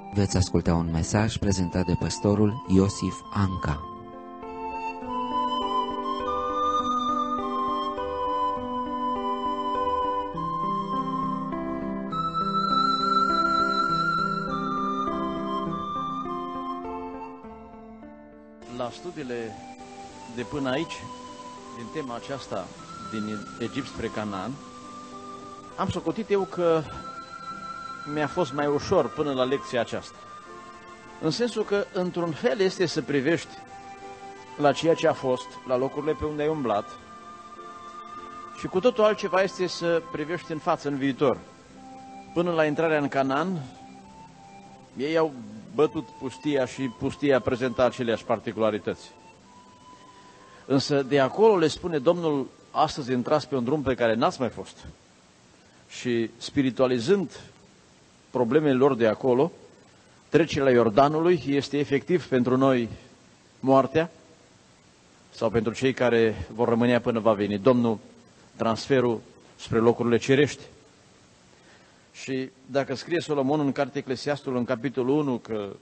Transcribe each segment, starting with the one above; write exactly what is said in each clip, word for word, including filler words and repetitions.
Veți asculta un mesaj prezentat de pastorul Iosif Anca. La studiile de până aici, din tema aceasta, din Egipt spre Canaan, am socotit eu că mi-a fost mai ușor până la lecția aceasta. În sensul că, într-un fel, este să privești la ceea ce a fost, la locurile pe unde ai umblat, și cu totul altceva este să privești în față, în viitor. Până la intrarea în Canaan, ei au bătut pustia și pustia prezenta aceleași particularități. Însă de acolo le spune Domnul: astăzi intrați pe un drum pe care n-ați mai fost. Și spiritualizând problemele lor de acolo, trecerea Iordanului este efectiv pentru noi moartea, sau pentru cei care vor rămâne până va veni Domnul, transferul spre locurile cerești. Și dacă scrie Solomon în cartea Eclesiastul, în capitolul unu, că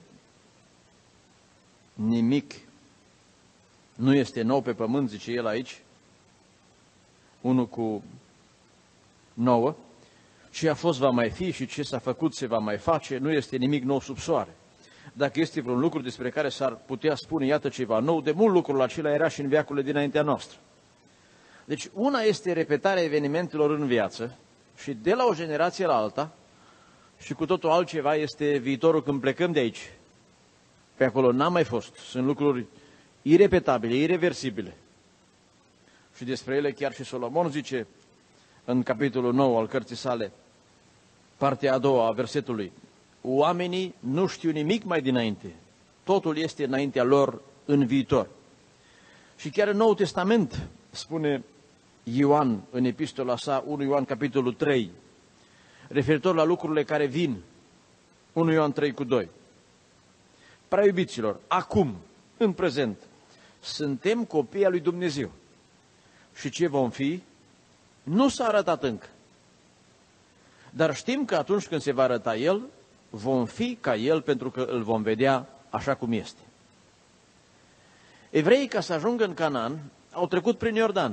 nimic nu este nou pe pământ, zice el aici, unu cu nouă, ce a fost va mai fi și ce s-a făcut se va mai face, nu este nimic nou sub soare. Dacă este vreun lucru despre care s-ar putea spune, iată ceva nou, de mult lucrul acela era și în veacurile dinaintea noastră. Deci una este repetarea evenimentelor în viață și de la o generație la alta, și cu totul altceva este viitorul când plecăm de aici. Pe acolo n-am mai fost. Sunt lucruri irepetabile, ireversibile. Și despre ele chiar și Solomon zice în capitolul nouă al cărții sale, partea a doua a versetului: oamenii nu știu nimic mai dinainte. Totul este înaintea lor în viitor. Și chiar în Noul Testament spune Ioan în epistola sa, unu Ioan capitolul trei, referitor la lucrurile care vin, unu Ioan trei cu doi. Prea iubiților, acum, în prezent, suntem copii al lui Dumnezeu. Și ce vom fi, nu s-a arătat încă. Dar știm că atunci când se va arăta El, vom fi ca El, pentru că îl vom vedea așa cum este. Evreii, ca să ajungă în Canaan, au trecut prin Iordan.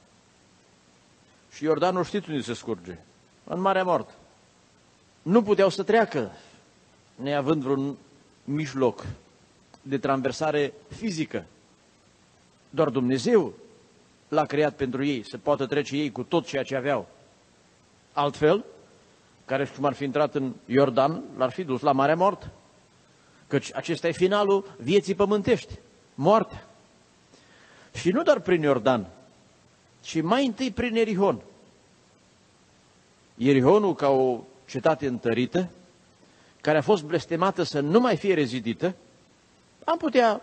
Și Iordanul știți unde se scurge? În Marea Moartă. Nu puteau să treacă, neavând vreun mijloc de traversare fizică. Doar Dumnezeu l-a creat pentru ei, să poată trece ei cu tot ceea ce aveau. Altfel, care cum ar fi intrat în Iordan, l-ar fi dus la Marea Moartă. Căci acesta e finalul vieții pământești, moartea. Și nu doar prin Iordan, ci mai întâi prin Ierihon. Ierihonul, ca o cetate întărită, care a fost blestemată să nu mai fie rezidită, am putea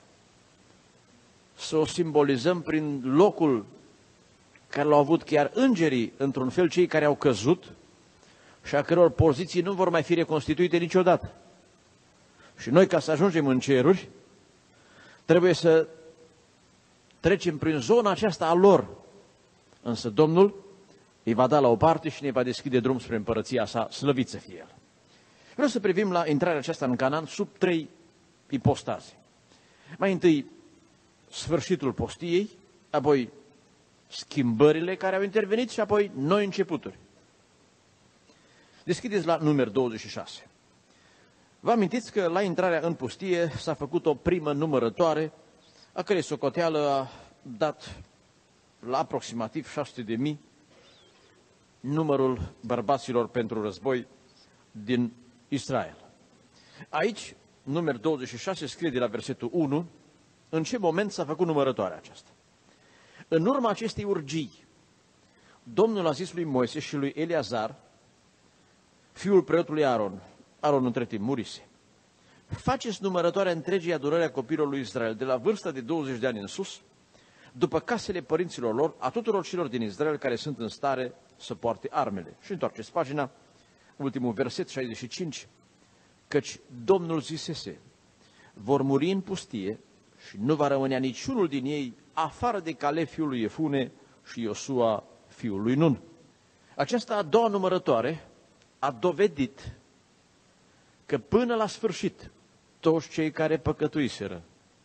să o simbolizăm prin locul care l-au avut chiar îngerii, într-un fel cei care au căzut și a căror poziții nu vor mai fi reconstituite niciodată. Și noi, ca să ajungem în ceruri, trebuie să trecem prin zona aceasta a lor. Însă Domnul îi va da la o parte și ne va deschide drum spre împărăția sa, slăvit să fie El. Vreau să privim la intrarea aceasta în Canaan sub trei ipostaze. Mai întâi, sfârșitul postiei, apoi schimbările care au intervenit și apoi noi începuturi. Deschideți la Numeri douăzeci și șase. Vă amintiți că la intrarea în pustie s-a făcut o primă numărătoare, a cărei socoteală a dat la aproximativ șase sute de mii numărul bărbaților pentru război din Israel. Aici, Numeri douăzeci și șase, scrie de la versetul unu, în ce moment s-a făcut numărătoarea aceasta. În urma acestei urgii, Domnul a zis lui Moise și lui Eleazar, fiul preotului Aron, Aron între timp murise: faceți numărătoarea întregii adunări a copiilor lui Israel, de la vârsta de douăzeci de ani în sus, după casele părinților lor, a tuturor celor din Israel care sunt în stare să poarte armele. Și întoarceți pagina, ultimul verset, șaizeci și cinci, căci Domnul zisese: vor muri în pustie și nu va rămânea niciunul din ei, afară de Caleb fiul lui Efune și Iosua fiul lui Nun. Aceasta a doua numărătoare a dovedit că până la sfârșit toți cei care păcătuiseră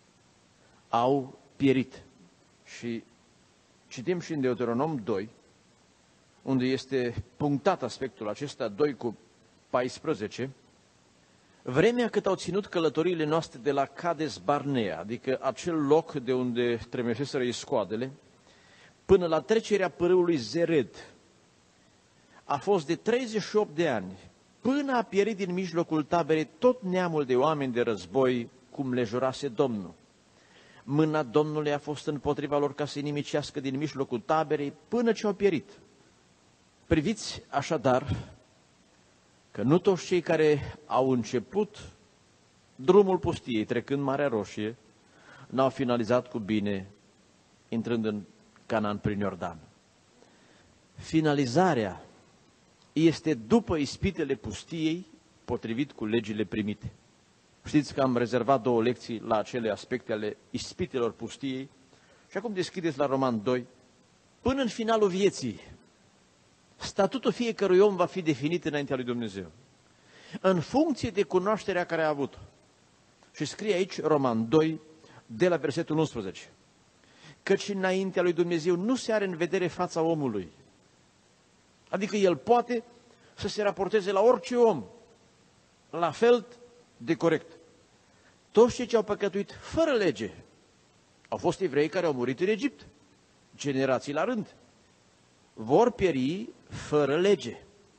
au pierit. Și citim și în Deuteronom doi, unde este punctat aspectul acesta, doi cu paisprezece, vremea cât au ținut călătoriile noastre de la Cades Barnea, adică acel loc de unde tremeseseră iscoadele, până la trecerea pârâului Zered, a fost de treizeci și opt de ani, până a pierit din mijlocul taberei tot neamul de oameni de război, cum le jurase Domnul. Mâna Domnului a fost împotriva lor ca să-i nimicească din mijlocul taberei, până ce au pierit. Priviți așadar că nu toți cei care au început drumul pustiei, trecând Marea Roșie, n-au finalizat cu bine, intrând în Canaan prin Iordan. Finalizarea este după ispitele pustiei, potrivit cu legile primite. Știți că am rezervat două lecții la acele aspecte ale ispitelor pustiei și acum deschideți la Roman doi. Până în finalul vieții, statutul fiecărui om va fi definit înaintea lui Dumnezeu, în funcție de cunoașterea care a avut-o. Și scrie aici, Roman doi, de la versetul unsprezece, căci înaintea lui Dumnezeu nu se are în vedere fața omului. Adică el poate să se raporteze la orice om, la fel de corect. Toți cei ce au păcătuit fără lege au fost evrei care au murit în Egipt, generații la rând, vor pieri fără lege.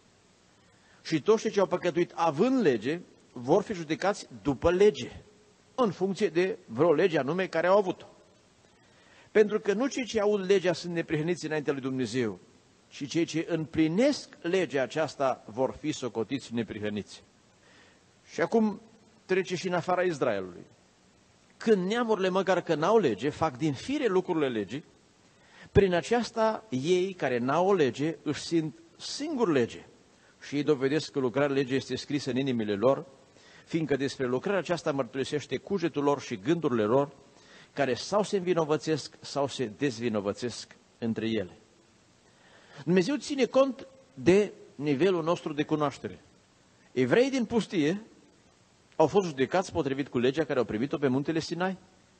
Și toți cei ce au păcătuit având lege vor fi judecați după lege, în funcție de vreo lege anume care au avut-o. Pentru că nu cei ce au legea sunt neprihăniți înaintea lui Dumnezeu, ci cei ce împlinesc legea aceasta vor fi socotiți neprihăniți. Și acum trece și în afara Israelului. Când neamurile, măcar că n-au lege, fac din fire lucrurile legii, prin aceasta ei care n-au o lege își simt singur lege și ei dovedesc că lucrarea legii este scrisă în inimile lor, fiindcă despre lucrarea aceasta mărturisește cugetul lor și gândurile lor, care sau se învinovățesc sau se dezvinovățesc între ele. Dumnezeu ține cont de nivelul nostru de cunoaștere. Evreii din pustie au fost judecați potrivit cu legea care au primit-o pe muntele Sinai.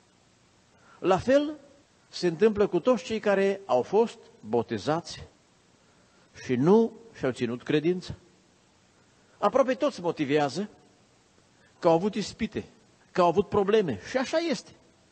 La fel se întâmplă cu toți cei care au fost botezați și nu și-au ținut credință. Aproape toți motivează că au avut ispite, că au avut probleme și așa este.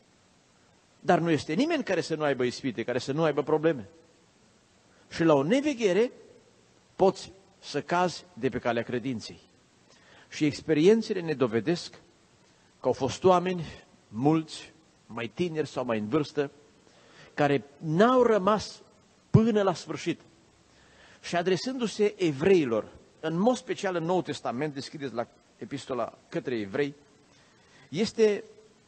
Dar nu este nimeni care să nu aibă ispite, care să nu aibă probleme. Și la o neveghere poți să cazi de pe calea credinței. Și experiențele ne dovedesc că au fost oameni, mulți, mai tineri sau mai în vârstă, care n-au rămas până la sfârșit. Și adresându-se evreilor, în mod special în Noul Testament, deschideți la epistola către evrei, este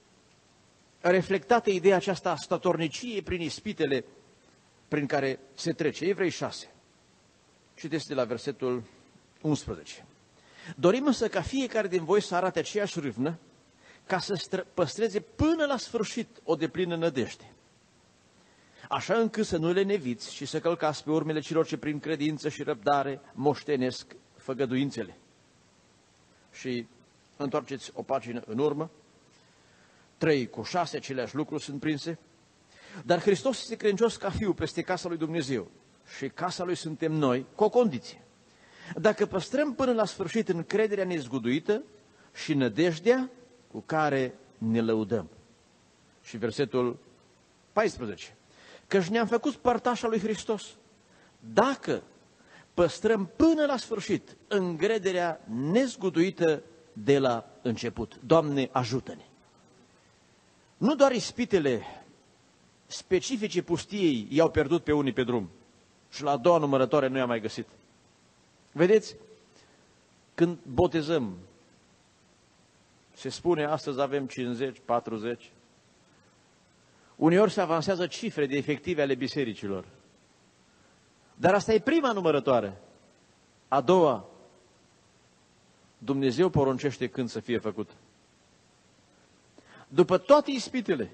reflectată ideea aceasta a statorniciei prin ispitele prin care se trece. Evrei șase. Citeți de la versetul unsprezece. Dorim însă ca fiecare din voi să arate aceeași râvnă, ca să păstreze până la sfârșit o deplină nădejde. Așa încât să nu le neviți și să călcați pe urmele celor ce prin credință și răbdare moștenesc făgăduințele. Și întoarceți o pagină în urmă, trei cu șase, aceleași lucruri sunt prinse. Dar Hristos este credincios ca fiu peste casa lui Dumnezeu și casa lui suntem noi, cu o condiție. Dacă păstrăm până la sfârșit încrederea nezguduită și nădejdea cu care ne lăudăm. Și versetul paisprezece. Căci ne-am făcut părtașa lui Hristos. Dacă păstrăm până la sfârșit încrederea nezguduită de la început. Doamne, ajută-ne! Nu doar ispitele specifice pustiei i-au pierdut pe unii pe drum și la a doua numărătoare nu i-a mai găsit. Vedeți, când botezăm, se spune astăzi avem cincizeci, patruzeci, uneori se avansează cifre de efective ale bisericilor. Dar asta e prima numărătoare. A doua, Dumnezeu poruncește când să fie făcut. După toate ispitele,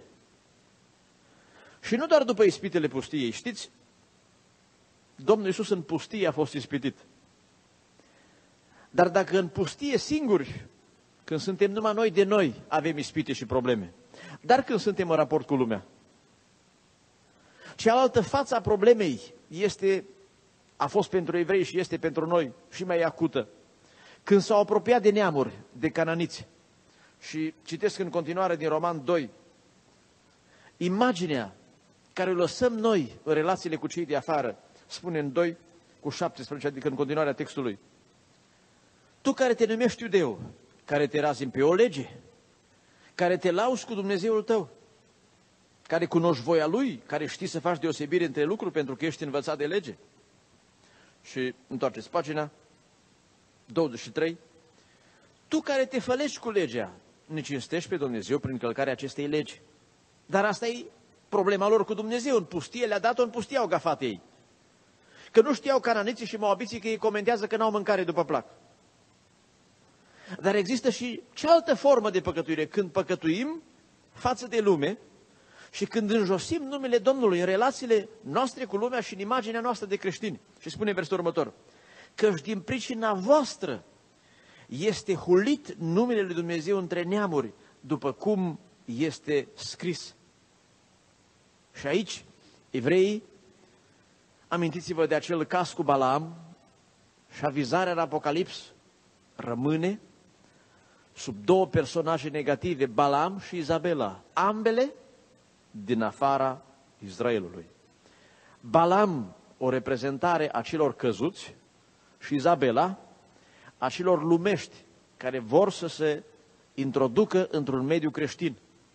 și nu doar după ispitele pustiei, știți, Domnul Iisus în pustie a fost ispitit. Dar dacă în pustie singuri Când suntem numai noi de noi, avem ispite și probleme. Dar când suntem în raport cu lumea, cealaltă față a problemei este, a fost pentru evrei și este pentru noi și mai acută. Când s-au apropiat de neamuri, de cananiți, și citesc în continuare din Roman doi, imaginea care o lăsăm noi în relațiile cu cei de afară, spune în doi cu șaptesprezece, adică în continuarea textului. Tu care te numești iudeu, care te razim pe o lege, care te lauzi cu Dumnezeul tău, care cunoști voia Lui, care știi să faci deosebire între lucruri pentru că ești învățat de lege. Și întoarceți pagina, douăzeci și trei. Tu care te fălești cu legea, ne cinstești pe Dumnezeu prin călcarea acestei legi. Dar asta e problema lor cu Dumnezeu. În pustie le-a dat-o, în pustie au gafat ei. Că nu știau cananiții și moabiții că ei comentează că n-au mâncare după plac. Dar există și cealaltă formă de păcătuire, când păcătuim față de lume și când înjosim numele Domnului în relațiile noastre cu lumea și în imaginea noastră de creștini. Și spune versetul următor, căci din pricina voastră este hulit numele lui Dumnezeu între neamuri, după cum este scris. Și aici, evreii, amintiți-vă de acel caz cu Balaam și avizarea în Apocalips rămâne sub două personaje negative, Balaam și Izabela, ambele din afara Israelului. Balaam, o reprezentare a celor căzuți, și Izabela, a celor lumești care vor să se introducă într-un mediu creștin.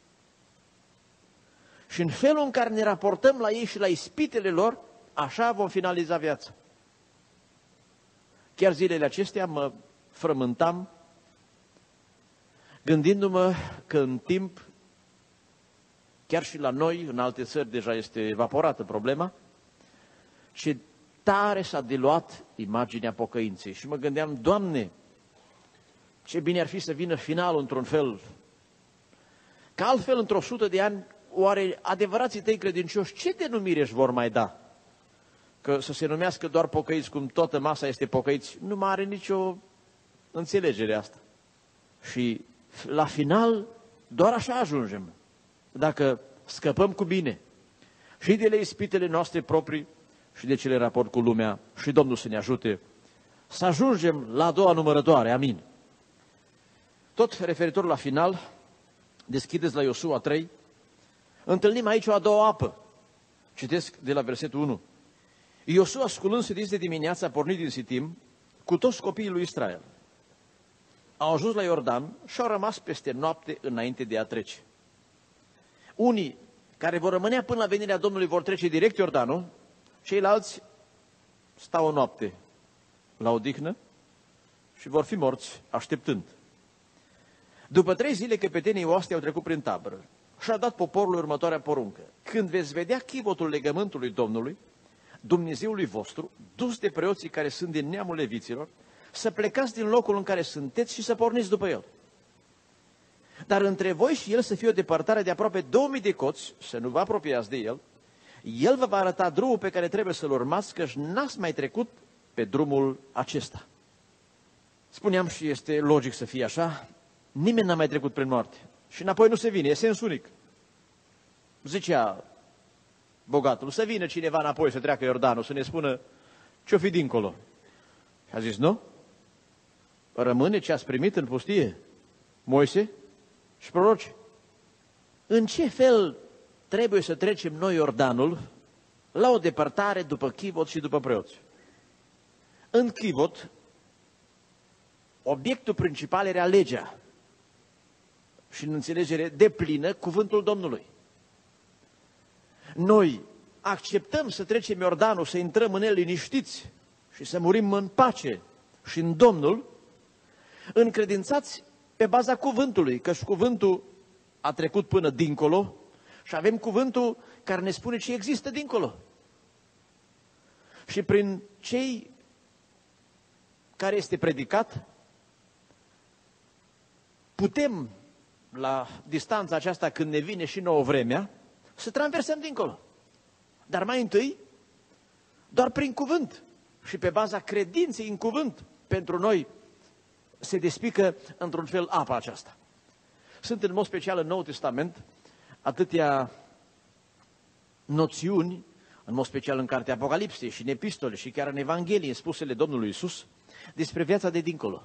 Și în felul în care ne raportăm la ei și la ispitele lor, așa vom finaliza viața. Chiar zilele acestea mă frământam gândindu-mă că în timp, chiar și la noi, în alte țări deja este evaporată problema, și tare s-a diluat imaginea pocăinței. Și mă gândeam, Doamne, ce bine ar fi să vină finalul într-un fel. Că altfel, într-o sută de ani, oare adevărații tăi credincioși, ce denumire își vor mai da? Că să se numească doar pocăiți, cum toată masa este pocăiți, nu mai are nicio înțelegere asta. Și la final, doar așa ajungem. Dacă scăpăm cu bine și de ispitele noastre proprii și de cele raport cu lumea, și Domnul să ne ajute să ajungem la a doua numărătoare. Amin. Tot referitor la final, deschideți la Iosua trei, întâlnim aici o a doua apă. Citesc de la versetul unu. Iosua, sculându-se de dimineața, a pornit din Sitim cu toți copiii lui Israel. Au ajuns la Iordan și au rămas peste noapte înainte de a trece. Unii care vor rămânea până la venirea Domnului vor trece direct Iordanul, ceilalți stau o noapte la odihnă și vor fi morți așteptând. După trei zile, căpetenii oastii au trecut prin tabără și au dat poporului următoarea poruncă. Când veți vedea chivotul legământului Domnului, Dumnezeului vostru, dus de preoții care sunt din neamul leviților, să plecați din locul în care sunteți și să porniți după el. Dar între voi și el să fie o depărtare de aproape două mii de coți, să nu vă apropiați de el. El vă va arăta drumul pe care trebuie să-l urmați, căci n-ați mai trecut pe drumul acesta. Spuneam și este logic să fie așa, nimeni n-a mai trecut prin moarte. Și înapoi nu se vine, e sens unic. Zicea bogatul, să vină cineva înapoi să treacă Iordanul, să ne spună ce-o fi dincolo. Și a zis, nu? Rămâne ce ați primit în pustie, Moise și proroci. În ce fel trebuie să trecem noi Iordanul la o depărtare după chivot și după preoți? În chivot, obiectul principal era legea și în înțelegere deplină cuvântul Domnului. Noi acceptăm să trecem Iordanul, să intrăm în el liniștiți și să murim în pace și în Domnul, încredințați pe baza cuvântului, căci cuvântul a trecut până dincolo și avem cuvântul care ne spune ce există dincolo. Și prin cei care este predicat, putem, la distanța aceasta când ne vine și nouă vremea, să traversăm dincolo. Dar mai întâi, doar prin cuvânt și pe baza credinței în cuvânt, pentru noi se despică într-un fel apa aceasta. Sunt în mod special în Noul Testament atâtea noțiuni, în mod special în cartea Apocalipsei și în epistole și chiar în Evanghelie, în spusele Domnului Iisus, despre viața de dincolo.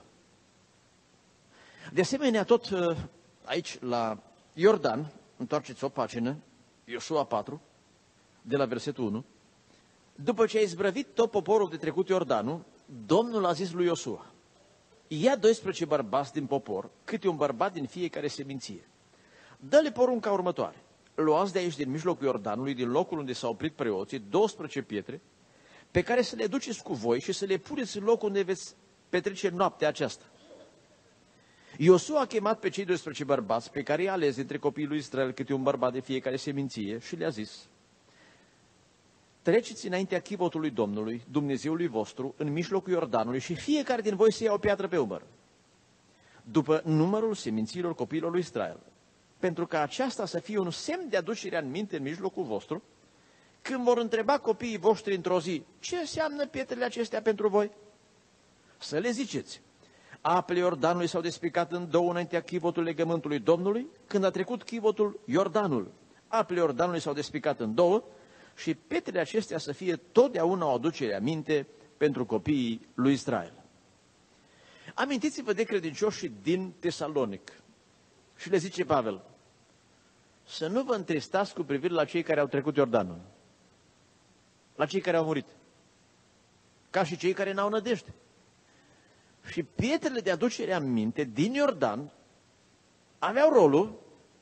De asemenea, tot aici la Iordan, întoarceți o pagină, Iosua patru, de la versetul unu, după ce a izbrăvit tot poporul de trecut Iordanul, Domnul a zis lui Iosua: ia doisprezece bărbați din popor, câte un bărbat din fiecare seminție. Dă-le porunca următoare: luați de aici, din mijlocul Iordanului, din locul unde s-au oprit preoții, douăsprezece pietre, pe care să le duceți cu voi și să le puneți în locul unde veți petrece noaptea aceasta. Iosua a chemat pe cei doisprezece bărbați, pe care i-a ales dintre copiii lui Israel, câte un bărbat de fiecare seminție, și le-a zis: treceți înaintea chivotului Domnului, Dumnezeului vostru, în mijlocul Iordanului, și fiecare din voi să ia o piatră pe umăr, după numărul semințiilor copiilor lui Israel, pentru ca aceasta să fie un semn de aducere în minte în mijlocul vostru, când vor întreba copiii voștri într-o zi: ce înseamnă pietrele acestea pentru voi? Să le ziceți: apele Iordanului s-au despicat în două înaintea chivotul legământului Domnului, când a trecut chivotul Iordanul. Apele Iordanului s-au despicat în două și pietrele acestea să fie totdeauna o aducere aminte pentru copiii lui Israel. Amintiți-vă de credincioșii din Tesalonic. Și le zice Pavel: să nu vă întristați cu privire la cei care au trecut Iordanul, la cei care au murit, ca și cei care n-au nădejde. Și pietrele de aducere aminte din Iordan aveau rolul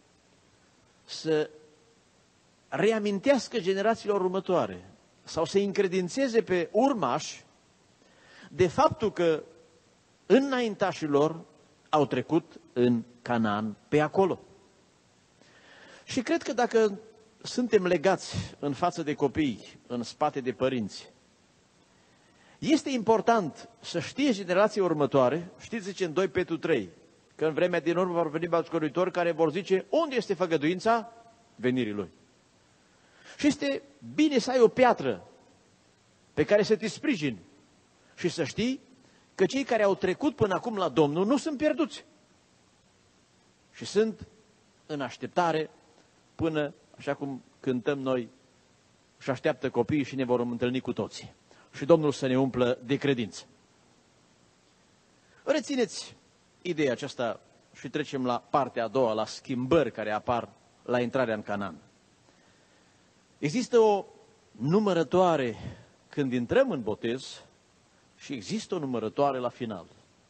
să reamintească generațiilor următoare sau să încredințeze pe urmași de faptul că înaintașii lor au trecut în Canaan pe acolo. Și cred că dacă suntem legați în față de copii, în spate de părinți, este important să știe generația următoare. Știți, zice în doi Petru trei, că în vremea din urmă vor veni batjocoritori care vor zice: unde este făgăduința venirii lui? Și este bine să ai o piatră pe care să te sprijini și să știi că cei care au trecut până acum la Domnul nu sunt pierduți și sunt în așteptare până, așa cum cântăm noi, și așteaptă copiii și ne vom întâlni cu toții. Și Domnul să ne umplă de credință. Rețineți ideea aceasta și trecem la partea a doua, la schimbări care apar la intrarea în Canaan. Există o numărătoare când intrăm în botez și există o numărătoare la final.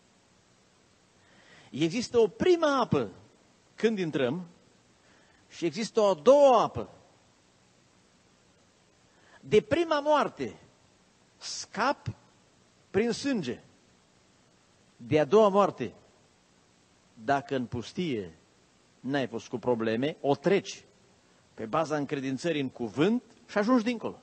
Există o prima apă când intrăm și există o a doua apă. De prima moarte scap prin sânge. De a doua moarte, dacă în pustie n-ai fost cu probleme, o treci pe baza încredințării în cuvânt și ajungi dincolo.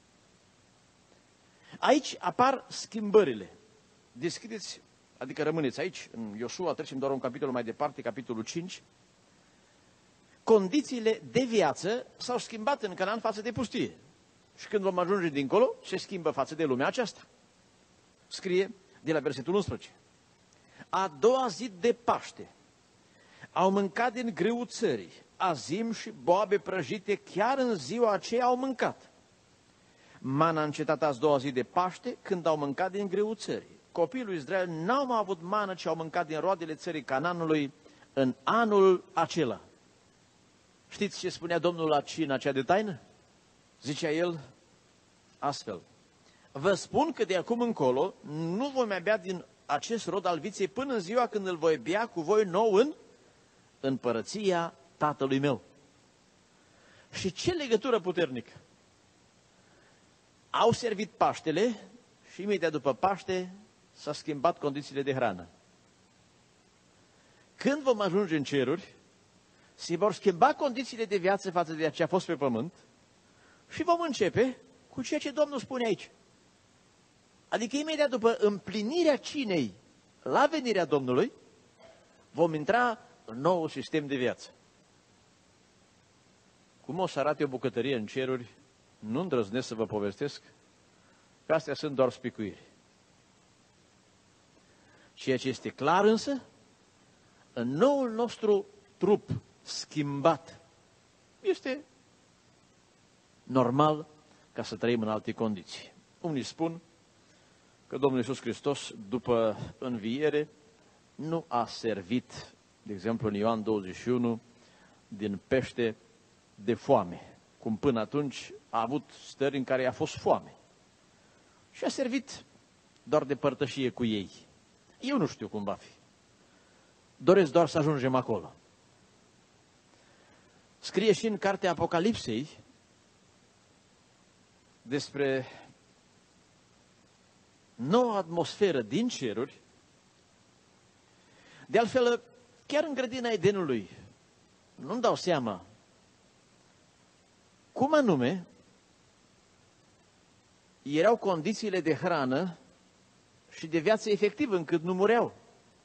Aici apar schimbările. Deschideți, adică rămâneți aici, în Iosua, trecem doar un capitol mai departe, capitolul cinci. Condițiile de viață s-au schimbat în Canaan față de pustie. Și când vom ajunge dincolo, se schimbă față de lumea aceasta. Scrie de la versetul unsprezece. A doua zi de Paște au mâncat din grâul țării, azim și boabe prăjite, chiar în ziua aceea au mâncat. Mana a încetat a doua zi de Paște când au mâncat din grâul țării. Copiii lui Israel n-au mai avut mană, ci au mâncat din roadele țării Canaanului în anul acela. Știți ce spunea Domnul la cina cea de taină? Zicea el astfel: vă spun că de acum încolo nu voi mai bea din acest rod al viței până în ziua când îl voi bea cu voi nou în împărăția Tatălui meu. Și ce legătură puternică! Au servit Paștele și imediat după Paște s-a schimbat condițiile de hrană. Când vom ajunge în ceruri, se vor schimba condițiile de viață față de ce a fost pe pământ și vom începe cu ceea ce Domnul spune aici. Adică imediat după împlinirea cinei la venirea Domnului, vom intra în nou sistem de viață. Cum o să arate o bucătărie în ceruri, nu îndrăznesc să vă povestesc, că astea sunt doar spicuiri. Ceea ce este clar însă, în noul nostru trup schimbat, este normal ca să trăim în alte condiții. Unii spun că Domnul Iisus Hristos, după înviere, nu a servit, de exemplu în Ioan douăzeci și unu, din pește de foame, cum până atunci a avut stări în care a fost foame. Și a servit doar de părtășie cu ei. Eu nu știu cum va fi. Doresc doar să ajungem acolo. Scrie și în cartea Apocalipsei despre noua atmosferă din ceruri. De altfel, chiar în grădina Edenului, nu-mi dau seama cum anume erau condițiile de hrană și de viață efectivă, încât nu mureau.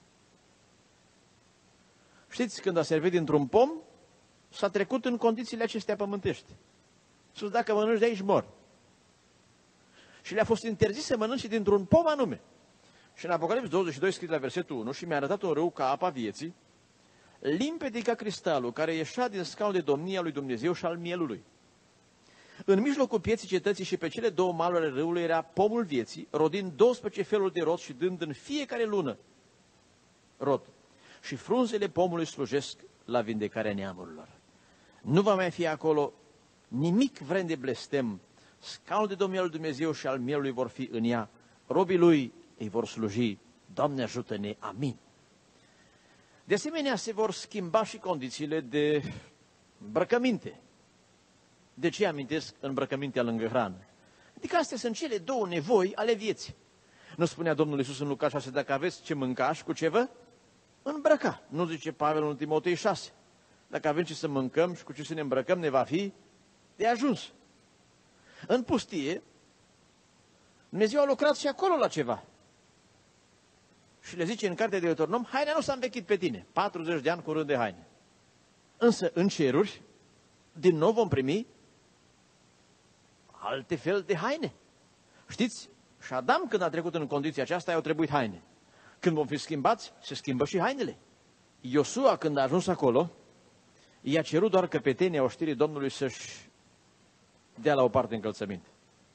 Știți, când a servit dintr-un pom, s-a trecut în condițiile acestea pământești. Sus, dacă mănânci de aici, mor. Și le-a fost interzis să mănânce dintr-un pom anume. Și în Apocalips douăzeci și doi scrie la versetul unu, și mi-a arătat un râu ca apa vieții, limpede ca cristalul, care ieșea din scaunul de domnia lui Dumnezeu și al mielului. În mijlocul pieții cetății și pe cele două maluri ale râului era pomul vieții, rodind douăsprezece feluri de rod și dând în fiecare lună rod. Și frunzele pomului slujesc la vindecarea neamurilor. Nu va mai fi acolo nimic vrem de blestem. Scaunul de domnia lui Dumnezeu și al mielului vor fi în ea. Robii lui îi vor sluji. Doamne ajută-ne, amin. De asemenea, se vor schimba și condițiile de îmbrăcăminte. De ce amintesc îmbrăcămintea lângă hrană? Adică astea sunt cele două nevoi ale vieții. Nu spunea Domnul Iisus în Luca șase, dacă aveți ce mânca și cu ce vă îmbrăca. Nu zice Pavel în Timotei șase. Dacă avem ce să mâncăm și cu ce să ne îmbrăcăm, ne va fi de ajuns. În pustie, Dumnezeu a lucrat și acolo la ceva. Și le zice în cartea de Deuteronom, haina nu s-a învechit pe tine. patruzeci de ani cu rând de haine. Însă în ceruri, din nou vom primi alte fel de haine. Știți? Și Adam, când a trecut în condiția aceasta, i-au trebuit haine. Când vom fi schimbați, se schimbă și hainele. Iosua, când a ajuns acolo, i-a cerut doar căpetenia oștirii Domnului să-și dea la o parte încălțăminte.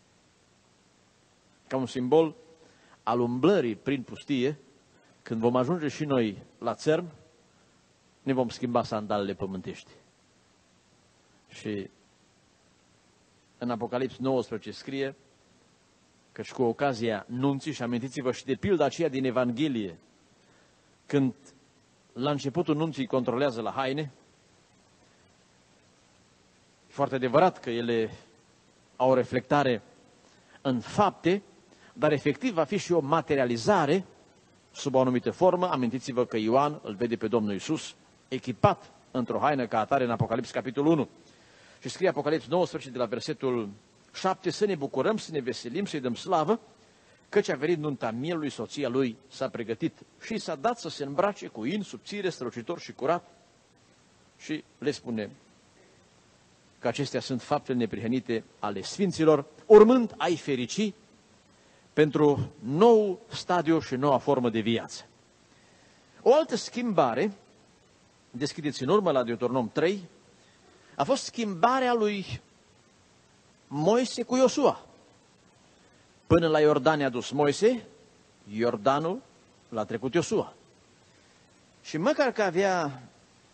Ca un simbol al umblării prin pustie, când vom ajunge și noi la țărm, ne vom schimba sandalele pământești. Și în Apocalips nouăsprezece scrie că și cu ocazia nunții, și amintiți-vă și de pilda aceea din Evanghelie, când la începutul nunții controlează la haine, foarte adevărat că ele au o reflectare în fapte, dar efectiv va fi și o materializare sub o anumită formă. Amintiți-vă că Ioan îl vede pe Domnul Iisus echipat într-o haină ca atare în Apocalips capitolul unu. Și scrie Apocalips nouăsprezece de la versetul șapte, să ne bucurăm, să ne veselim, să-i dăm slavă, căci a venit nunta mielului, soția lui s-a pregătit și s-a dat să se îmbrace cu in subțire, strălucitor și curat. Și le spune că acestea sunt faptele neprihănite ale sfinților, urmând ai ferici pentru nou stadiu și noua formă de viață. O altă schimbare, deschideți în urmă la Deuteronom trei, a fost schimbarea lui Moise cu Iosua. Până la Iordan i-a dus Moise, Iordanul l-a trecut Iosua. Și măcar că avea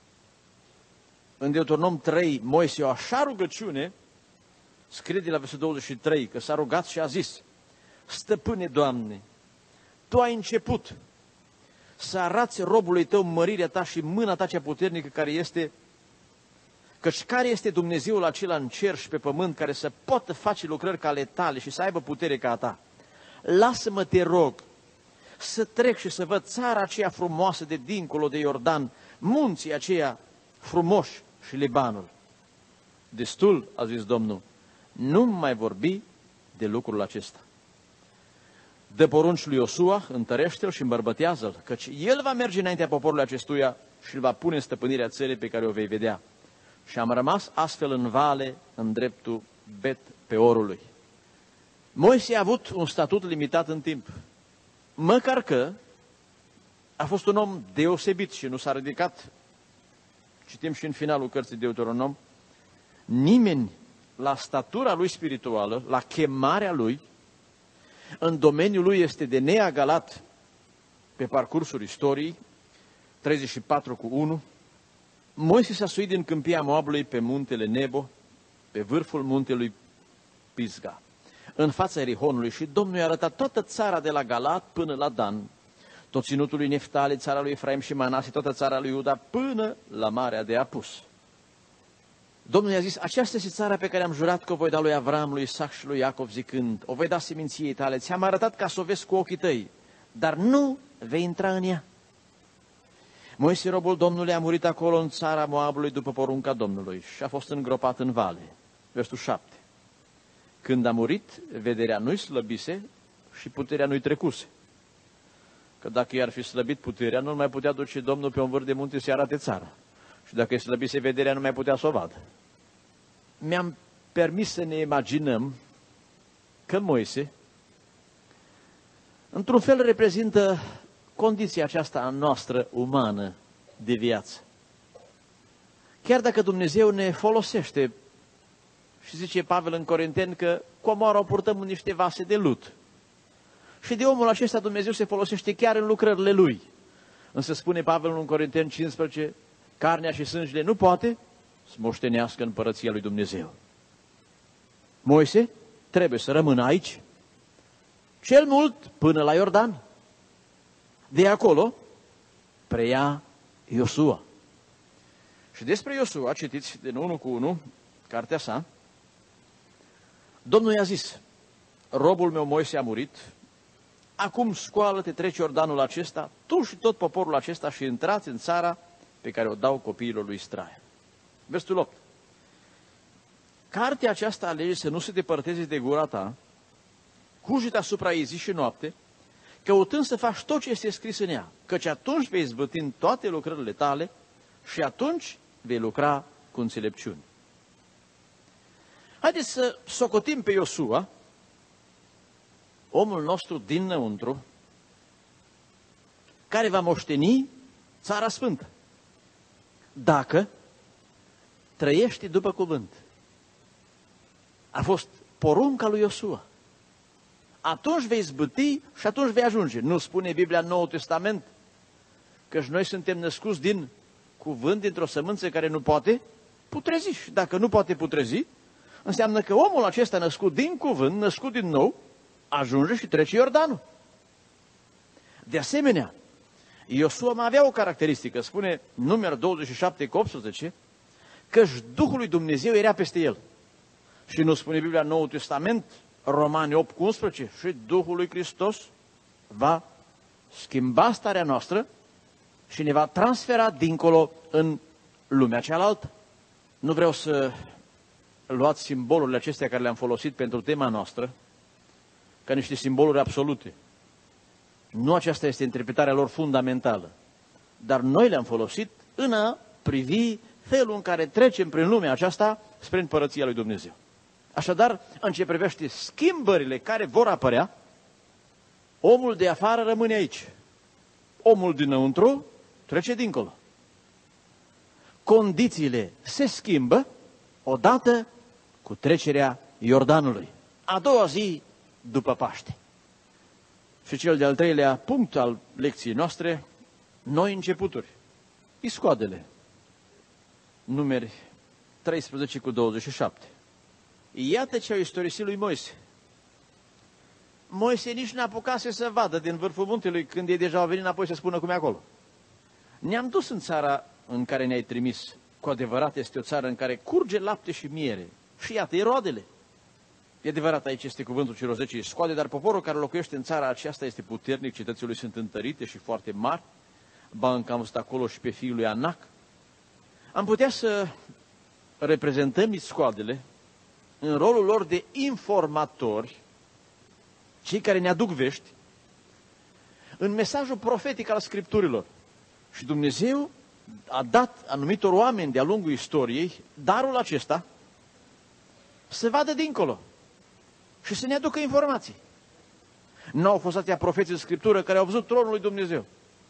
în Deuteronom trei Moise o așa rugăciune, scrie de la versetul douăzeci și trei, că s-a rugat și a zis, Stăpâne, Doamne, Tu ai început să arăți robului Tău mărirea Ta și mâna Ta cea puternică care este, căci care este Dumnezeul acela în cer și pe pământ care să poată face lucrări ca ale Tale și să aibă putere ca a Ta. Lasă-mă, te rog, să trec și să văd țara aceea frumoasă de dincolo de Iordan, munții aceia frumoși și Libanul. Destul, a zis Domnul, nu mai vorbi de lucrul acesta. Dă porunci lui Iosua, întărește-l și îmbărbătează-l, căci el va merge înaintea poporului acestuia și îl va pune în stăpânirea țării pe care o vei vedea. Și am rămas astfel în vale, în dreptul Bet Peorului. Moise a avut un statut limitat în timp, măcar că A fost un om deosebit și nu s-a ridicat. Citim și în finalul cărții Deuteronom. Nimeni la statura lui spirituală, la chemarea lui, în domeniul lui este de neagalat pe parcursul istoriei, treizeci și patru cu unu. Moise s-a suit din câmpia Moabului pe muntele Nebo, pe vârful muntelui Pisga, în fața Erihonului, și Domnul i-a arătat toată țara de la Galat până la Dan, tot ținutul lui Neftali, țara lui Efraim și Manase, toată țara lui Iuda, până la Marea de Apus. Domnul i-a zis: aceasta este țara pe care am jurat că o voi da lui Avram, lui Isaac și lui Iacov, zicând: o voi da seminției tale, ți-am arătat ca să o vezi cu ochii tăi, dar nu vei intra în ea. Moise, robul Domnului, a murit acolo în țara Moabului după porunca Domnului și a fost îngropat în vale. Versul șapte. Când a murit, vederea nu-i slăbise și puterea nu-i trecuse. Că dacă i-ar fi slăbit puterea, nu mai putea duce Domnul pe un vârf de munte să-i arate țara. Și dacă îi slăbise vederea, nu mai putea să o vadă. Mi-am permis să ne imaginăm că Moise, într-un fel, reprezintă condiția aceasta noastră umană de viață. Chiar dacă Dumnezeu ne folosește, și zice Pavel în Corinteni că comoara o purtăm în niște vase de lut. Și de omul acesta Dumnezeu se folosește chiar în lucrările lui. Însă spune Pavel în Corinteni cincisprezece, carnea și sângele nu poate să moștenească împărăția lui Dumnezeu. Moise trebuie să rămână aici, cel mult până la Iordan. De acolo preia Iosua. Și despre Iosua, citiți din unu cu unu, cartea sa, Domnul i-a zis: robul meu Moise a murit, acum scoală-te, treci Iordanul acesta, tu și tot poporul acesta, și intrați în țara pe care o dau copiilor lui Israel. Versul opt. Cartea aceasta alege să nu se depărteze de gura ta, cuget asupra ei zi și noapte, căutând să faci tot ce este scris în ea, căci atunci vei izbăti în toate lucrările tale și atunci vei lucra cu înțelepciune. Haideți să socotim pe Iosua, omul nostru dinăuntru, care va moșteni țara sfântă, dacă trăiește după cuvânt. A fost porunca lui Iosua. Atunci vei zbâti și atunci vei ajunge. Nu spune Biblia în Noul Testament că și noi suntem născuți din cuvânt, dintr-o sămânță care nu poate putrezi. Și dacă nu poate putrezi, înseamnă că omul acesta născut din cuvânt, născut din nou, ajunge și trece Iordanul. De asemenea, Iosua mai avea o caracteristică, spune Numeri douăzeci și șapte cu optsprezece, că-și Duhul lui Dumnezeu era peste el. Și nu spune Biblia în Noul Testament, Romani opt cu unsprezece, și Duhul lui Hristos va schimba starea noastră și ne va transfera dincolo în lumea cealaltă. Nu vreau să luați simbolurile acestea care le-am folosit pentru tema noastră ca niște simboluri absolute. Nu aceasta este interpretarea lor fundamentală, dar noi le-am folosit în a privi felul în care trecem prin lumea aceasta spre împărăția lui Dumnezeu. Așadar, în ce privește schimbările care vor apărea, omul de afară rămâne aici. Omul dinăuntru trece dincolo. Condițiile se schimbă odată cu trecerea Iordanului, a doua zi după Paște. Și cel de-al treilea punct al lecției noastre, noi începuturi, iscoadele, Numeri treisprezece cu douăzeci și șapte. Iată ce au istorisit lui Moise. Moise nici n-a apucat să vadă din vârful muntelui când ei deja au venit înapoi să spună cum e acolo. Ne-am dus în țara în care ne-ai trimis. Cu adevărat este o țară în care curge lapte și miere. Și iată, e roadele. E adevărat, aici este cuvântul celor zece iscoade, dar poporul care locuiește în țara aceasta este puternic, cetățile lui sunt întărite și foarte mari. Ba încă am văzut acolo și pe fiul lui Anac. Am putea să reprezentăm iscoadele în rolul lor de informatori, cei care ne aduc vești, în mesajul profetic al Scripturilor. Și Dumnezeu a dat anumitor oameni de-a lungul istoriei darul acesta să vadă dincolo și să ne aducă informații. Nu au fost atâtea profeți în Scriptură care au văzut tronul lui Dumnezeu.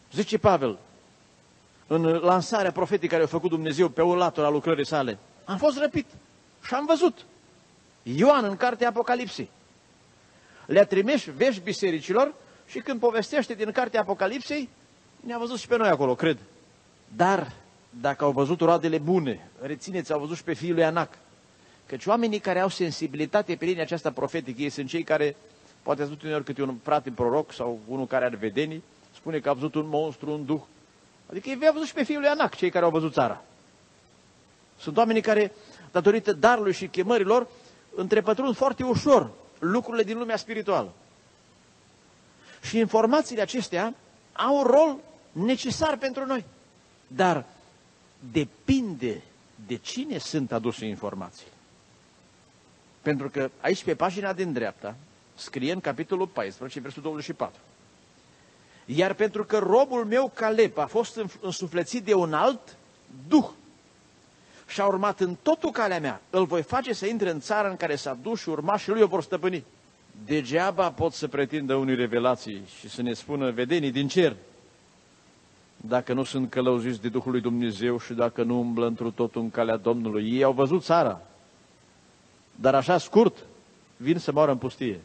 Zice Pavel, în lansarea profetică care a făcut Dumnezeu pe un latur al lucrării sale, am fost răpit și am văzut. Ioan în cartea Apocalipsei le-a trimis vești bisericilor și când povestește din cartea Apocalipsei, ne-a văzut și pe noi acolo, cred. Dar dacă au văzut roadele bune, rețineți, au văzut și pe fiul lui Anac. Căci oamenii care au sensibilitate pe linia aceasta profetică, ei sunt cei care, poate ați văzut uneori câte un frate proroc sau unul care are vedenii, spune că a văzut un monstru, un duh. Adică ei au văzut și pe fiul lui Anac, cei care au văzut țara. Sunt oamenii care, datorită darului și chemărilor, întrepătrund foarte ușor lucrurile din lumea spirituală. Și informațiile acestea au un rol necesar pentru noi. Dar depinde de cine sunt aduse informații. Pentru că aici pe pagina din dreapta scrie în capitolul paisprezece, versetul douăzeci și patru. Iar pentru că robul meu Caleb a fost însuflețit de un alt duh și a urmat în totul calea mea, îl voi face să intre în țară în care s-a dus și urmașii lui o vor stăpâni. Degeaba pot să pretindă unii revelații și să ne spună vedenii din cer, dacă nu sunt călăuziți de Duhul lui Dumnezeu și dacă nu umblă întru totul în calea Domnului. Ei au văzut țara, dar așa scurt vin să moară în pustie.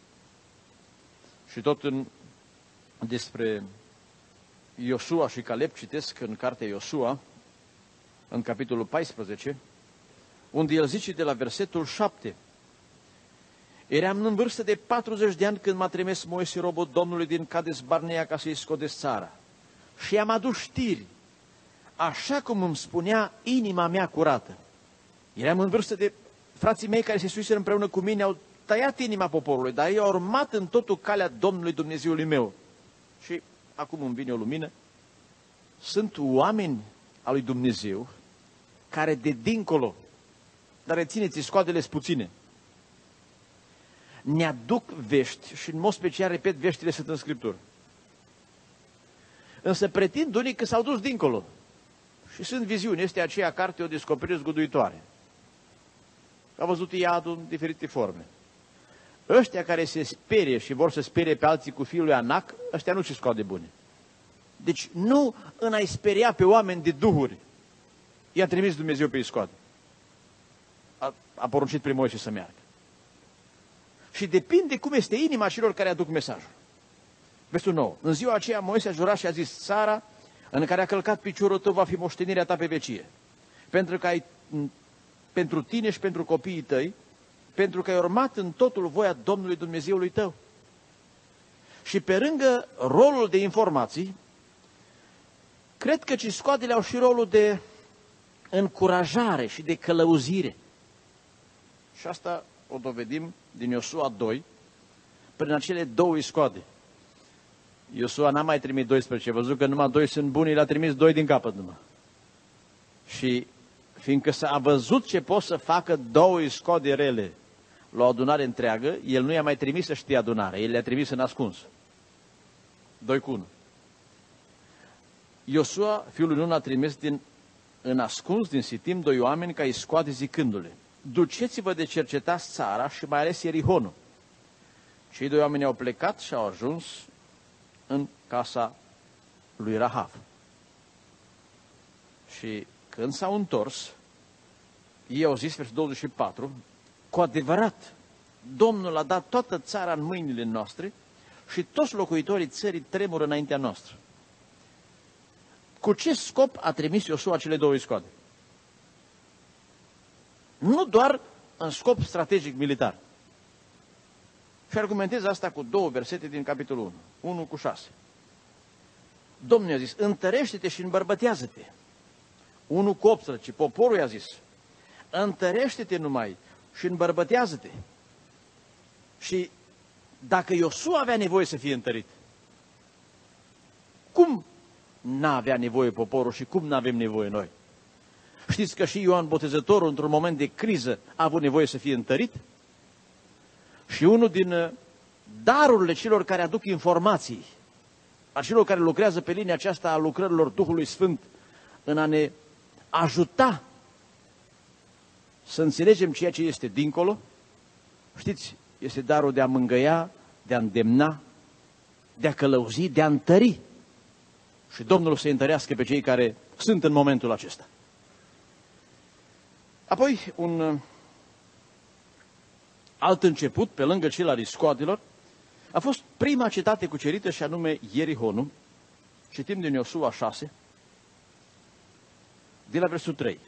Și tot în, despre Iosua și Caleb citesc în cartea Iosua, în capitolul paisprezece, unde el zice de la versetul șapte: eram în vârstă de patruzeci de ani când m-a trimis Moise, robul Domnului, din Cades Barnea ca să-i scodesc țara. Și i-am adus știri, așa cum îmi spunea inima mea curată. Eram în vârstă de frații mei care se suiseră împreună cu mine, au tăiat inima poporului, dar ei au urmat în totul calea Domnului Dumnezeului meu. Și acum îmi vine o lumină. Sunt oameni al lui Dumnezeu care de dincolo, dar rețineți, scoadele-s puține, ne aduc vești și în mod special, repet, veștile sunt în Scriptură. Însă pretind unii că s-au dus dincolo. Și sunt viziuni. Este aceea carte, o descoperire zguduitoare. Au văzut iadul în diferite forme. Ăștia care se sperie și vor să sperie pe alții cu fiul lui Anac, ăștia nu se scoade bune. Deci nu în a-i speria pe oameni de duhuri, i-a trimis Dumnezeu pe iscoadă. A, a poruncit prin Moise să meargă. Și depinde cum este inima celor care aduc mesajul. Versetul nouă. În ziua aceea Moise a jurat și a zis: țara în care a călcat piciorul tău va fi moștenirea ta pe vecie. Pentru că ai, pentru tine și pentru copiii tăi, pentru că ai urmat în totul voia Domnului Dumnezeului tău. Și pe lângă rolul de informații, cred că ciscoadele au și rolul de încurajare și de călăuzire. Și asta o dovedim din Iosua doi, prin acele două iscoade. Iosua n-a mai trimis doisprezece, a văzut că numai doi sunt buni, l-a trimis doi din capăt numai. Și fiindcă s-a văzut ce pot să facă două iscoade rele la o adunare întreagă, el nu i-a mai trimis să știe adunarea, el le-a trimis în ascuns. Doi cu unu. Iosua, fiul lui Nun, a trimis din, în ascuns din Sitim doi oameni ca iscoade zicându-le: duceți-vă de cercetați țara și mai ales Ierihonul. Cei doi oameni au plecat și au ajuns în casa lui Rahav. Și când s-au întors, ei au zis, versetul douăzeci și patru, cu adevărat, Domnul a dat toată țara în mâinile noastre și toți locuitorii țării tremură înaintea noastră. Cu ce scop a trimis Iosua cele două iscoade? Nu doar în scop strategic militar. Și argumentez asta cu două versete din capitolul unu, unu cu șase. Domnul i-a zis: întărește-te și îmbărbătează-te. unu cu optsprezece, poporul i-a zis: întărește-te numai și îmbărbătează-te. Și dacă Iosua avea nevoie să fie întărit, cum n-avea nevoie poporul și cum n-avem nevoie noi? Știți că și Ioan Botezătorul, într-un moment de criză, a avut nevoie să fie întărit? Și unul din darurile celor care aduc informații, a celor care lucrează pe linia aceasta a lucrărilor Duhului Sfânt, în a ne ajuta să înțelegem ceea ce este dincolo, știți, este darul de a mângâia, de a îndemna, de a călăuzi, de a întări. Și Domnul să întărească pe cei care sunt în momentul acesta. Apoi, un alt început, pe lângă cel al Iscoadelor, a fost prima cetate cucerită și anume Ierihonul. Citim din Iosua șase, de la versul trei.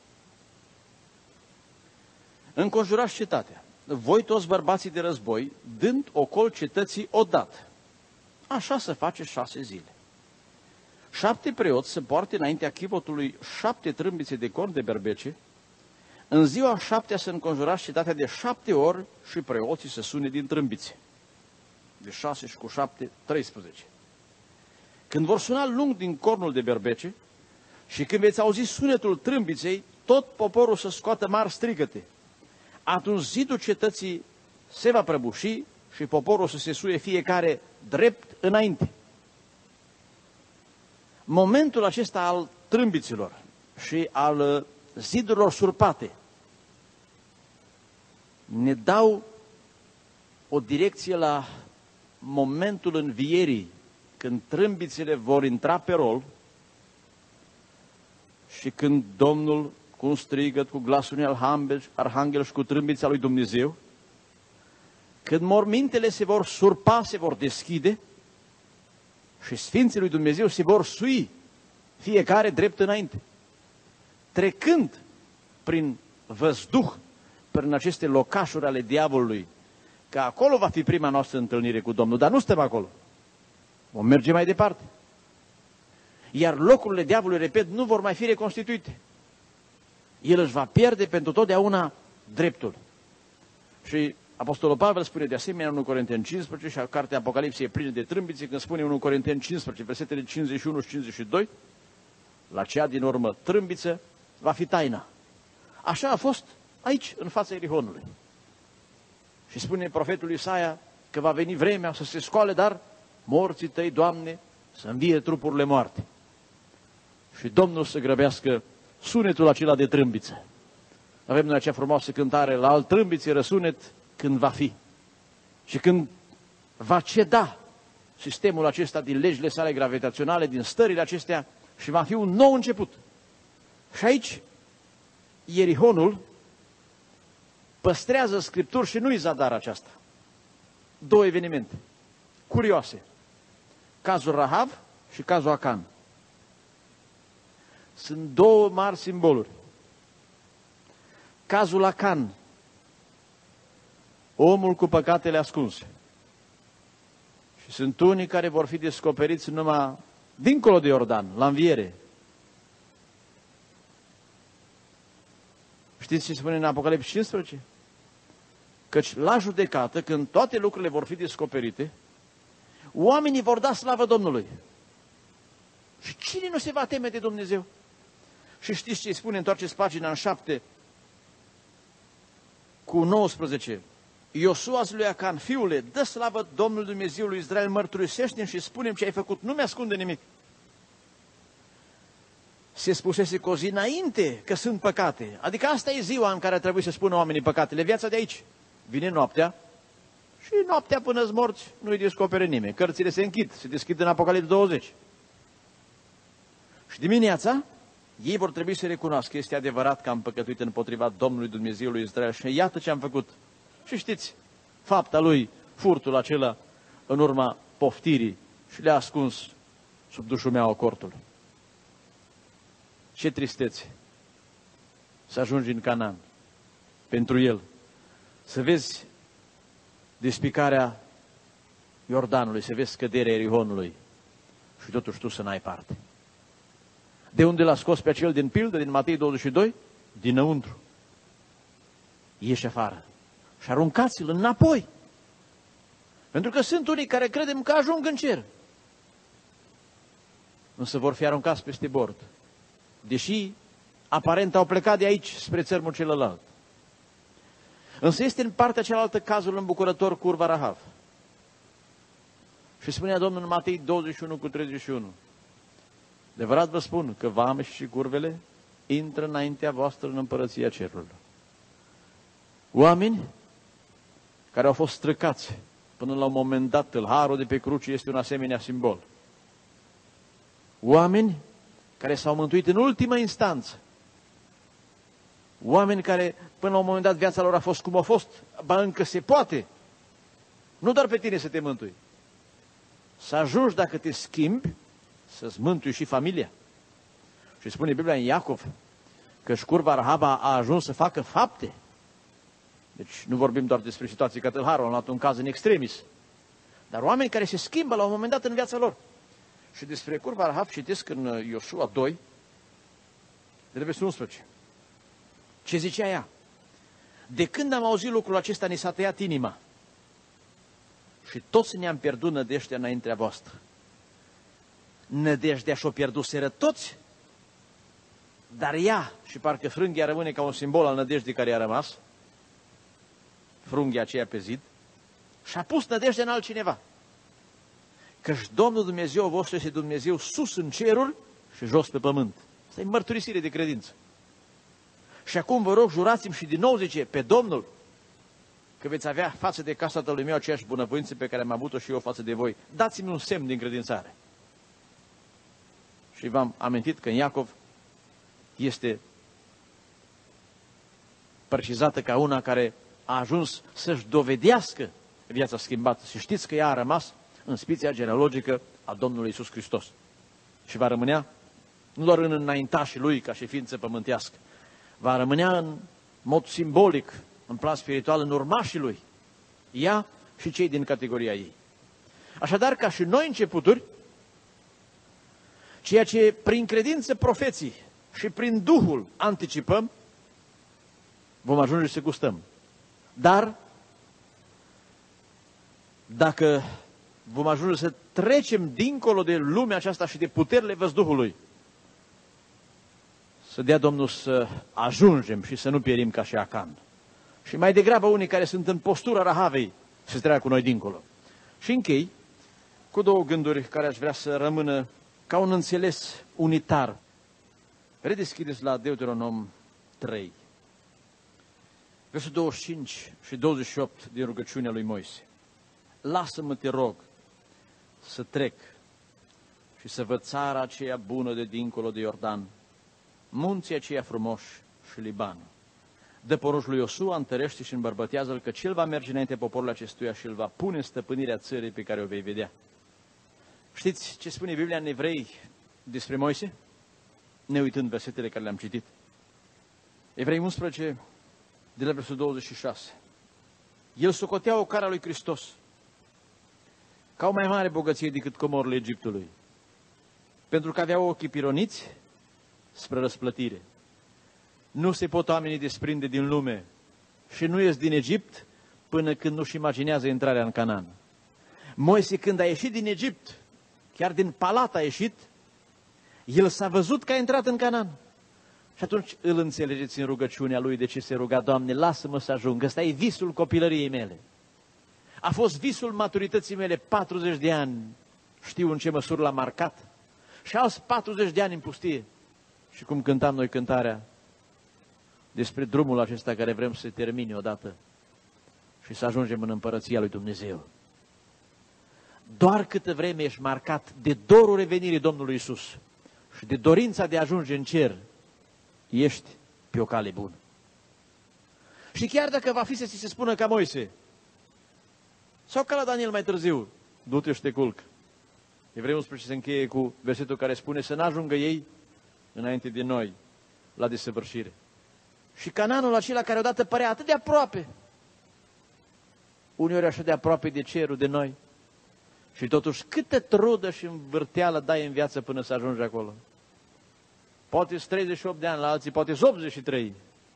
Înconjurați cetatea, voi toți bărbații de război, dând ocol cetății odată. Așa se face șase zile. Șapte preoți să poarte înaintea chivotului șapte trâmbițe de corn de berbece. În ziua șaptea să înconjurați cetatea de șapte ori și preoții să sune din trâmbițe. De șase și cu șapte, treisprezece. Când vor suna lung din cornul de berbece și când veți auzi sunetul trâmbiței, tot poporul să scoată mari strigăte. Atunci zidul cetății se va prăbuși și poporul să se suie fiecare drept înainte. Momentul acesta al trâmbiților și al zidurilor surpate ne dau o direcție la momentul învierii, când trâmbițele vor intra pe rol și când Domnul, cu un strigăt, cu glasul unui arhanghel și cu trâmbița lui Dumnezeu, când mormintele se vor surpa, se vor deschide și Sfinții lui Dumnezeu se vor sui, fiecare drept înainte, trecând prin văzduh, prin aceste locașuri ale diavolului, că acolo va fi prima noastră întâlnire cu Domnul, dar nu stăm acolo. Vom merge mai departe. Iar locurile diavolului, repet, nu vor mai fi reconstituite. El își va pierde pentru totdeauna dreptul. Și Apostolul Pavel spune de asemenea în unu Corinteni cincisprezece și cartea Apocalipsei e plină de trâmbițe, când spune în unu Corinteni cincisprezece, versetele cincizeci și unu și cincizeci și doi, la cea din urmă trâmbiță va fi taina. Așa a fost aici, în fața Ierihonului. Și spune profetul Isaia că va veni vremea să se scoale, dar morții tăi, Doamne, să învie trupurile moarte. Și Domnul să grăbească sunetul acela de trâmbiță. Avem noi acea frumoasă cântare, la al trâmbiței răsunet când va fi. Și când va ceda sistemul acesta din legile sale gravitaționale, din stările acestea, și va fi un nou început. Și aici, Ierihonul păstrează Scripturi și nu-i zadar aceasta. Două evenimente curioase. Cazul Rahav și cazul Acan. Sunt două mari simboluri. Cazul Acan, omul cu păcatele ascunse. Și sunt unii care vor fi descoperiți numai dincolo de Iordan, la înviere. Știți ce spune în Apocalipsa cincisprezece? Căci la judecată, când toate lucrurile vor fi descoperite, oamenii vor da slavă Domnului. Și cine nu se va teme de Dumnezeu? Și știți ce îi spune? Întoarceți pagina în șapte cu nouăsprezece. Iosua lui Acan, fiule, dă slavă Domnului Dumnezeu lui Israel, mărturisește-mi și spune-mi ce ai făcut. Nu mi-ascunde nimic. Se spusese cu o zi înainte că sunt păcate. Adică asta e ziua în care trebuie să spună oamenii păcatele. Viața de aici. Vine noaptea și noaptea până-ți morți nu-i descopere nimeni. Cărțile se închid, se deschid în Apocalipsa douăzeci. Și dimineața ei vor trebui să recunoască, este adevărat că am păcătuit împotriva Domnului Dumnezeului Israel și iată ce am făcut. Și știți, fapta lui, furtul acela în urma poftirii și le-a ascuns sub dușumeaua cortului. Ce tristețe să ajungi în Canaan pentru el, să vezi despicarea Iordanului, să vezi scăderea Ierihonului și totuși tu să n-ai parte. De unde l-a scos pe acel din pildă, din Matei douăzeci și doi? Dinăuntru. Ieși afară și aruncați-l înapoi. Pentru că sunt unii care credem că ajung în cer. Însă vor fi aruncați peste bord. Deși aparent au plecat de aici spre țărmul celălalt. Însă este în partea cealaltă cazul îmbucurător cu urva Rahav. Și spunea Domnul în Matei douăzeci și unu cu treizeci și unu. Adevărat vă spun că vame și curvele intră înaintea voastră în împărăția cerurilor. Oameni care au fost străcați până la un moment dat, tâlharul de pe cruce este un asemenea simbol. Oameni care s-au mântuit în ultimă instanță. Oameni care, până la un moment dat, viața lor a fost cum a fost. Ba încă se poate. Nu doar pe tine să te mântui. Să ajungi, dacă te schimbi, să-ți mântui și familia. Și spune Biblia în Iacov că șcurba Rahaba a ajuns să facă fapte. Deci nu vorbim doar despre situații ca tâlharul, am luat un caz în extremis. Dar oameni care se schimbă la un moment dat în viața lor. Și despre curva Rahab citesc în Iosua doi, de versetul unsprezece. Ce zicea ea? De când am auzit lucrul acesta, ni s-a tăiat inima. Și toți ne-am pierdut nădejdea înaintea voastră. Nădejdea și-o pierduseră toți, dar ea, și parcă frânghia rămâne ca un simbol al nădejdii care i-a rămas, frunghia aceea pe zid, și-a pus nădejdea în altcineva. Căci Domnul Dumnezeu vostru este Dumnezeu sus în ceruri și jos pe pământ. Asta e mărturisire de credință. Și acum vă rog, jurați-mi și din nou, zice, pe Domnul, că veți avea față de casa Tatălui meu aceeași bunăvoință pe care am avut-o și eu față de voi. Dați-mi un semn din credințare. Și v-am amintit că în Iacov este precizată ca una care a ajuns să-și dovedească viața schimbată. Și știți că ea a rămas în spiția genealogică a Domnului Iisus Hristos. Și va rămânea nu doar în înaintașii lui ca și ființă pământească, va rămânea în mod simbolic, în plan spiritual, în urmașii lui, ea și cei din categoria ei. Așadar, ca și noi începuturi, ceea ce prin credință profeții și prin Duhul anticipăm, vom ajunge să gustăm. Dar, dacă vom ajunge să trecem dincolo de lumea aceasta și de puterile văzduhului, să dea Domnul să ajungem și să nu pierim ca și Acan. Și mai degrabă unii care sunt în postura Rahavei să treacă cu noi dincolo. Și închei cu două gânduri care aș vrea să rămână ca un înțeles unitar. Redeschideți la Deuteronom trei. Versul douăzeci și cinci și douăzeci și opt din rugăciunea lui Moise. Lasă-mă, te rog, să trec și să văd țara aceea bună de dincolo de Iordan, munții aceia frumoși și Liban. Dă poruci lui Iosua, întărește și îmbărbătează-l, că cel va merge înainte poporului acestuia și îl va pune în stăpânirea țării pe care o vei vedea. Știți ce spune Biblia în Evrei despre Moise? Ne uitând versetele care le-am citit. Evrei unsprezece, de la versul douăzeci și șase. El socotea o cara lui Hristos ca o mai mare bogăție decât comorile Egiptului, pentru că avea ochii pironiți spre răsplătire. Nu se pot oamenii desprinde din lume și nu ies din Egipt până când nu-și imaginează intrarea în Canaan. Moise, când a ieșit din Egipt, chiar din palat a ieșit, el s-a văzut că a intrat în Canaan. Și atunci îl înțelegeți în rugăciunea lui de ce se ruga: Doamne, lasă-mă să ajung. Ăsta e visul copilăriei mele. A fost visul maturității mele patruzeci de ani. Știu în ce măsură l-a marcat. Și alți patruzeci de ani în pustie. Și cum cântam noi cântarea despre drumul acesta care vrem să se termine odată și să ajungem în împărăția lui Dumnezeu. Doar câtă vreme ești marcat de dorul revenirii Domnului Iisus și de dorința de a ajunge în cer, ești pe o cale bună. Și chiar dacă va fi să ți se spună ca Moise, sau ca la Daniel mai târziu, du-te și te culc. Evrei unsprezece se încheie cu versetul care spune să n-ajungă ei înainte de noi la desăvârșire. Și Canaanul acela care odată părea atât de aproape, uneori așa de aproape de cerul, de noi, și totuși câtă trudă și învârteală dai în viață până să ajungi acolo. Poate-s treizeci și opt de ani, la alții poate-s optzeci și trei.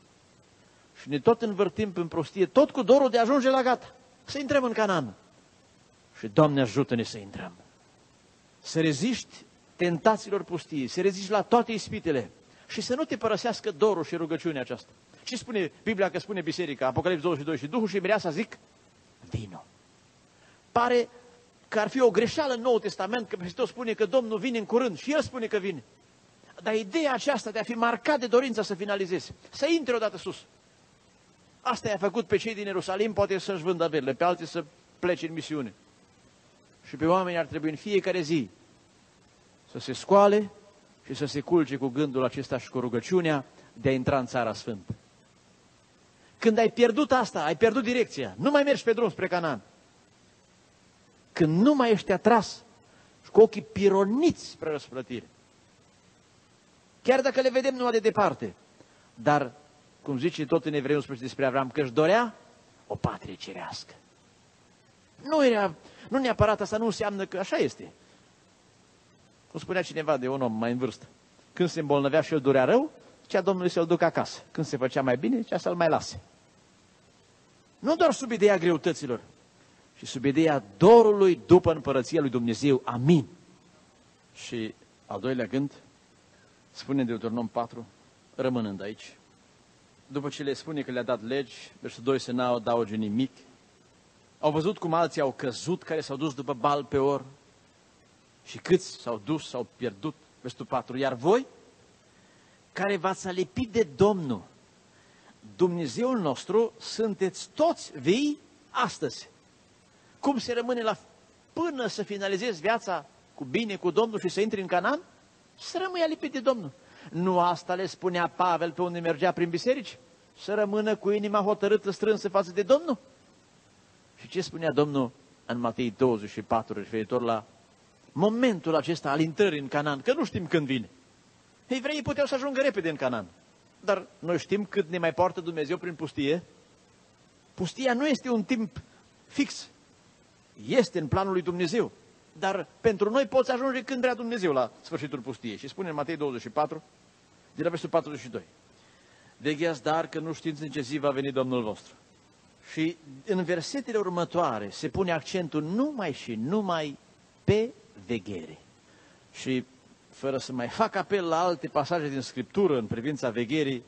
Și ne tot învârtim în prostie, tot cu dorul de a ajunge la gata, să intrăm în Canaan. Și Doamne ajută-ne să intrăm. Să reziști tentațiilor pustiei, să reziști la toate ispitele și să nu te părăsească dorul și rugăciunea aceasta. Ce spune Biblia, că spune Biserica, Apocalipsa douăzeci și doi, și Duhul și Mireasa zic, vino. Pare că ar fi o greșeală în Noul Testament, că Hristos spune că Domnul vine în curând și El spune că vine. Dar ideea aceasta de a fi marcat de dorința să finalizezi, să intre odată sus. Asta i-a făcut pe cei din Ierusalim, poate să-și vândă averile, pe alții să plece în misiune. Și pe oameni ar trebui în fiecare zi să se scoale și să se culce cu gândul acesta și cu rugăciunea de a intra în Țara Sfântă. Când ai pierdut asta, ai pierdut direcția, nu mai mergi pe drum spre Canaan. Când nu mai ești atras și cu ochii pironiți spre răsplătire. Chiar dacă le vedem numai de departe. Dar, cum zice tot în Evrei unsprezece despre Avram, că își dorea o patrie cerească. Nu, era, nu neapărat asta nu înseamnă că așa este. Cum spunea cineva de un om mai în vârstă. Când se îmbolnăvea și îl durea rău, zicea Domnului să-l ducă acasă. Când se făcea mai bine, zicea să-l mai lase. Nu doar sub ideea greutăților, ci sub ideea dorului după împărăția lui Dumnezeu. Amin. Și al doilea gând, spune în Deuteronom patru, rămânând aici, după ce le spune că le-a dat legi, versetul doi, să n-au adauge nimic, au văzut cum alții au căzut, care s-au dus după Baal Peor, și câți s-au dus, s-au pierdut, versetul patru, iar voi, care v-ați alipit de Domnul, Dumnezeul nostru, sunteți toți vii astăzi. Cum se rămâne la până să finalizezi viața cu bine cu Domnul și să intri în Canaan? Să rămâi alipit de Domnul. Nu asta le spunea Pavel pe unde mergea prin biserici? Să rămână cu inima hotărâtă, strânsă față de Domnul? Și ce spunea Domnul în Matei douăzeci și patru, referitor la momentul acesta al intrării în Canaan? Că nu știm când vine. Evreii puteau să ajungă repede în Canaan. Dar noi știm cât ne mai poartă Dumnezeu prin pustie. Pustia nu este un timp fix. Este în planul lui Dumnezeu. Dar pentru noi poți ajunge când vrea Dumnezeu la sfârșitul pustiei. Și spune în Matei douăzeci și patru, de la versetul patruzeci și doi. Vegheați dar că nu știți în ce zi va veni Domnul vostru. Și în versetele următoare se pune accentul numai și numai pe veghere. Și fără să mai fac apel la alte pasaje din Scriptură în privința vegherii,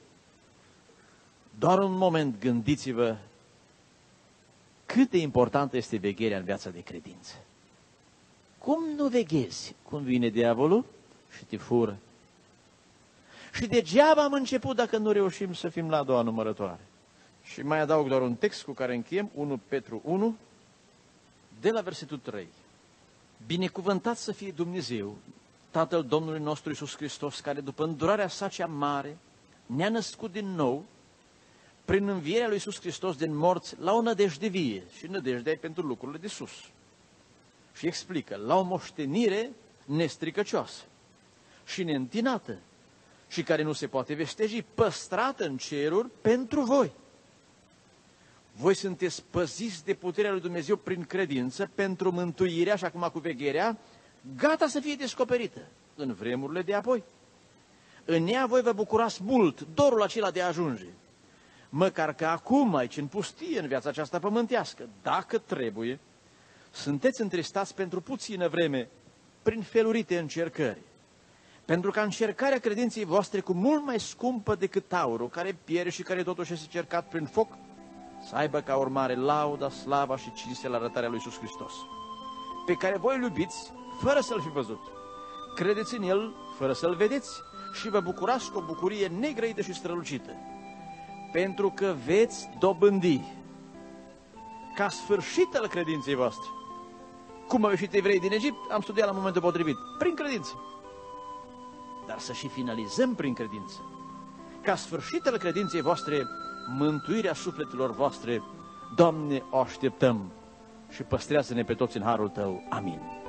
doar un moment gândiți-vă cât de importantă este vegherea în viața de credință. Cum nu veghezi? Cum vine diavolul și te fură. Și degeaba am început dacă nu reușim să fim la a doua numărătoare. Și mai adaug doar un text cu care încheiem, unu Petru unu, de la versetul trei. Binecuvântat să fie Dumnezeu, Tatăl Domnului nostru Iisus Hristos, care după îndurarea sa cea mare ne-a născut din nou, prin învierea lui Iisus Hristos din morți, la o nădejde vie, și nădejdea e pentru lucrurile de sus. Și explică, la o moștenire nestricăcioasă și neîntinată, și care nu se poate veșteji, păstrată în ceruri pentru voi. Voi sunteți păziți de puterea lui Dumnezeu prin credință, pentru mântuirea, și acum cu vegherea, gata să fie descoperită în vremurile de apoi. În ea voi vă bucurați mult, dorul acela de a ajunge. Măcar că acum, aici în pustie, în viața aceasta pământească, dacă trebuie, sunteți întristați pentru puțină vreme, prin felurite încercări. Pentru ca încercarea credinței voastre, cu mult mai scumpă decât aurul, care pierde și care totuși este cercat prin foc, să aibă ca urmare lauda, slava și cinstea la arătarea lui Iisus Hristos, pe care voi îl iubiți fără să-L fi văzut. Credeți în El fără să-L vedeți și vă bucurați cu o bucurie negrăită și strălucită, pentru că veți dobândi ca sfârșit al credinței voastre. Cum au ieșit evrei din Egipt, am studiat la momentul potrivit, prin credință. Dar să și finalizăm prin credință. Ca sfârșit al credinței voastre, mântuirea sufletelor voastre, Doamne, o așteptăm și păstrează-ne pe toți în harul Tău. Amin.